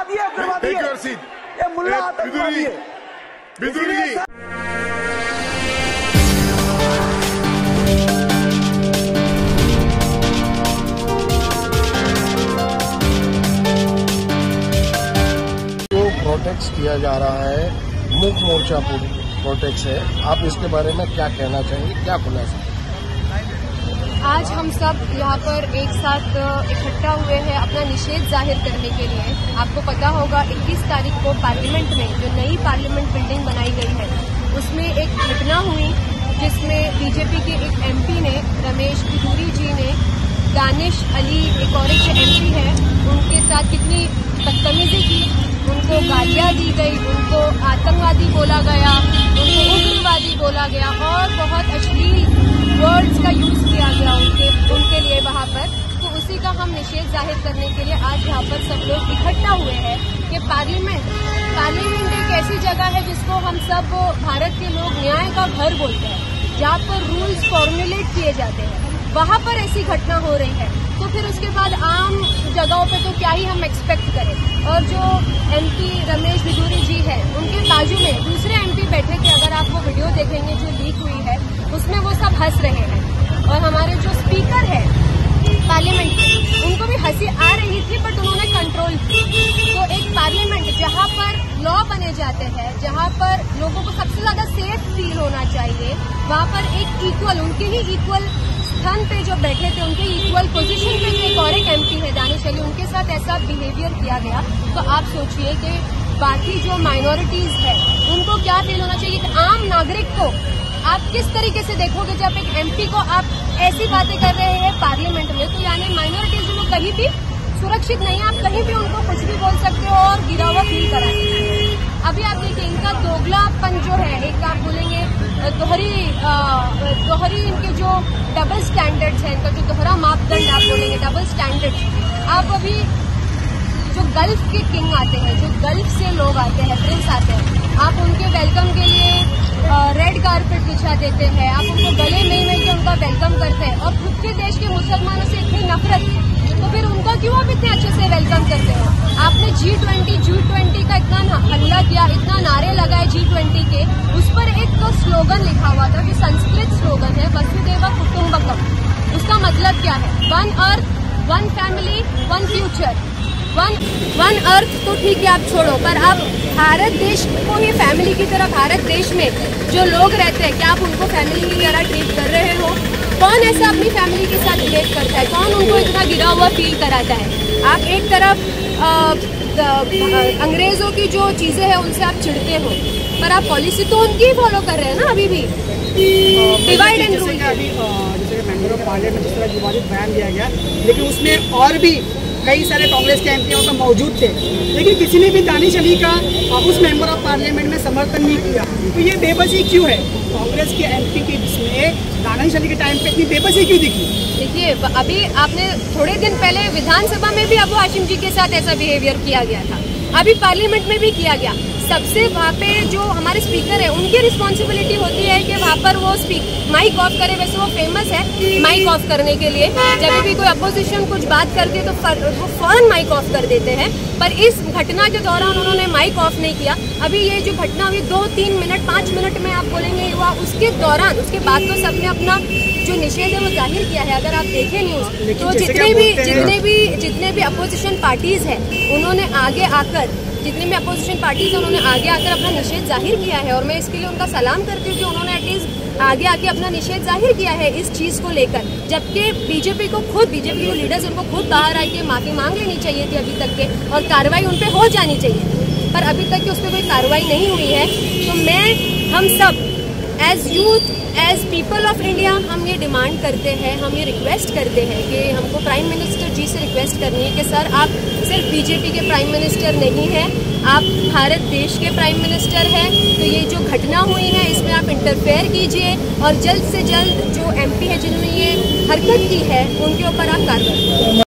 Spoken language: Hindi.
आतंकवादी है, उग्रवादी है, ये मुल्ला आतंकवादी है। जो प्रोटेक्ट किया जा रहा है, मूक मोर्चा प्रोटेक्ट है, आप इसके बारे में क्या कहना चाहेंगे, क्या खुलासा? आज हम सब यहाँ पर एक साथ इकट्ठा हुए हैं अपना निषेध जाहिर करने के लिए। आपको पता होगा 21 तारीख को पार्लियामेंट में जो नई पार्लियामेंट बिल्डिंग बनाई गई है उसमें एक घटना हुई जिसमें बीजेपी के एक एमपी ने, रमेश बिधूरी जी ने, दानिश अली एक और जो एमपी है उनके साथ कितनी बदतमीजी की, उनको गालियां दी गई, उनको आतंकवादी बोला गया, उनको उग्रवादी बोला गया और बहुत अश्लील वर्ड्स का यूज किया गया उनके लिए वहाँ पर। तो उसी का हम निषेध जाहिर करने के लिए आज यहाँ पर सब लोग इकट्ठा हुए हैं कि पार्लियामेंट एक ऐसी जगह है जिसको हम सब भारत के लोग न्याय का घर बोलते हैं, जहाँ पर रूल्स फॉर्मुलेट किए जाते हैं, वहाँ पर ऐसी घटना हो रही है। तो फिर उसके बाद आम जगहों पे तो क्या ही हम एक्सपेक्ट करें। और जो एमपी रमेश बिधूरी जी है उनके बाजू में दूसरे एमपी बैठे थे, अगर आप वो वीडियो देखेंगे जो लीक हुई है उसमें वो सब हंस रहे हैं। और हमारे जो स्पीकर है पार्लियामेंट के, उनको भी हंसी आ रही थी बट उन्होंने कंट्रोल की। तो एक पार्लियामेंट जहाँ पर लॉ बने जाते हैं, जहाँ पर लोगों को सबसे ज्यादा सेफ फील होना चाहिए, वहाँ पर एक इक्वल, उनके ही इक्वल स्थान पे जो बैठे थे, उनके इक्वल पोजीशन पे जो एक और एक एमपी है दानिश अली, उनके साथ ऐसा बिहेवियर किया गया। तो आप सोचिए कि बाकी जो माइनॉरिटीज है उनको क्या फील होना चाहिए कि आम नागरिक को आप किस तरीके से देखोगे जब एक एमपी को आप ऐसी बातें कर रहे हैं पार्लियामेंट में। तो यानी माइनॉरिटीज लोग कहीं भी सुरक्षित नहीं है, आप कहीं भी उनको कुछ भी बोल सकते हो और गिरा हुआ फील करा सकते हो। अभी आप देखिए इनका दोगलापन जो है, एक आप बोलेंगे दोहरी इनके जो डबल स्टैंडर्ड्स हैं, इनका जो दोहरा मापदंड आप बोलेंगे डबल स्टैंडर्ड्स। आप अभी जो गल्फ के किंग आते हैं, जो गल्फ से लोग आते हैं, प्रिंस आते हैं, आप उनके वेलकम के लिए रेड कारपेट बिछा देते हैं, आप उनको गले मिल के उनका वेलकम करते हैं। और खुद के देश के मुसलमानों से इतनी नफरत, तो फिर उनका क्यों आप इतने अच्छे से वेलकम करते हो? आपने G20 का इतना हल्ला किया, इतना नारे लगाए G20 के, उस पर एक तो स्लोगन लिखा हुआ था, जो संस्कृत स्लोगन है, वसुदेव कुटुंबकम। उसका मतलब क्या है? One earth, one family, one future. One earth तो ठीक है आप छोड़ो, पर आप भारत देश को ही फैमिली की तरह, भारत देश में जो लोग रहते हैं क्या आप उनको फैमिली की तरह ट्रीट कर रहे हो? कौन ऐसा अपनी फैमिली के साथ रिलेट करता है? कौन उनको इतना गिरा हुआ फील कराता है? आप एक तरफ अंग्रेजों की जो चीजें हैं उनसे आप चिढ़ते हो, पर आप पॉलिसी तो उनकी फॉलो कर रहे हैं ना अभी भी, डिवाइड एंड रूल। जैसे मेंबर ऑफ पार्लियामेंट जिस तरह विवादित बयान दिया गया, लेकिन उसमें और भी कई सारे कांग्रेस के एमपी तो मौजूद थे, लेकिन किसी ने भी दानिश अली का उस मेंबर ऑफ पार्लियामेंट में समर्थन नहीं किया। तो ये बेबसी क्यों है? कांग्रेस के एमपी के जिसमें दानिश अली के टाइम पे इतनी बेबसी क्यों दिखी? देखिए, अभी आपने थोड़े दिन पहले विधानसभा में भी अबू हाशिम जी के साथ ऐसा बिहेवियर किया गया था, अभी पार्लियामेंट में भी किया गया। सबसे वहाँ पे जो हमारे स्पीकर है उनकी रिस्पॉन्सिबिलिटी होती है कि वहाँ पर वो माइक ऑफ करे। वैसे वो फेमस है माइक ऑफ करने के लिए, जब भी कोई अपोजिशन कुछ बात करती है तो वो फौरन माइक ऑफ कर देते हैं, पर इस घटना के दौरान उन्होंने माइक ऑफ नहीं किया। अभी ये जो घटना हुई 2-3 मिनट 5 मिनट में आप बोलेंगे हुआ, उसके दौरान उसके बाद तो सबने अपना जो निषेध है वो जाहिर किया है। अगर आप देखें न्यूज तो जितने भी अपोजिशन पार्टीज है उन्होंने आगे आकर उन्होंने आगे आकर अपना निषेध जाहिर किया है, और मैं इसके लिए उनका सलाम करती हूँ कि उन्होंने एटलीस्ट आगे आके अपना निषेध जाहिर किया है इस चीज को लेकर। जबकि बीजेपी के जो लीडर्स उनको खुद बाहर आके माफी मांग लेनी चाहिए थी अभी तक के, और कार्रवाई उन पे हो जानी चाहिए, पर अभी तक की उस पर कोई कार्रवाई नहीं हुई है। तो हम सब as youth, as people of India हम ये डिमांड करते हैं, हम ये रिक्वेस्ट करते हैं कि हमको प्राइम मिनिस्टर जी से रिक्वेस्ट करनी है कि सर आप सिर्फ बीजेपी के प्राइम मिनिस्टर नहीं हैं, आप भारत देश के प्राइम मिनिस्टर हैं। तो ये जो घटना हुई है इसमें आप इंटरफेयर कीजिए और जल्द से जल्द जो एमपी है जिन्होंने ये हरकत की है उनके ऊपर आप कार्रवाई करें।